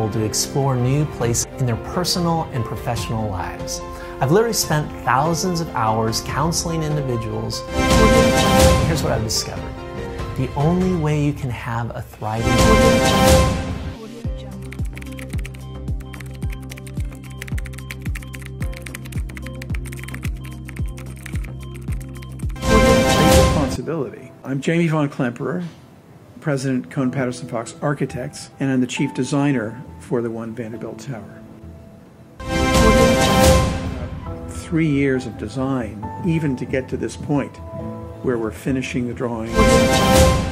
people to explore new places in their personal and professional lives. I've literally spent thousands of hours counseling individuals. Here's what I've discovered. The only way you can have a thriving responsibility. I'm Jamie von Klemperer, President Cohn Patterson Fox Architects, and I'm the Chief Designer for the One Vanderbilt Tower. 3 years of design, even to get to this point, where we're finishing the drawings.